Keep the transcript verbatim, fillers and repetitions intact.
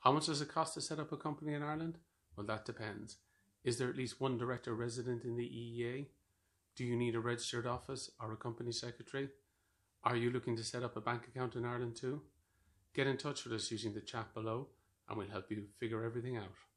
How much does it cost to set up a company in Ireland? Well, that depends. Is there at least one director resident in the E E A? Do you need a registered office or a company secretary? Are you looking to set up a bank account in Ireland too? Get in touch with us using the chat below and we'll help you figure everything out.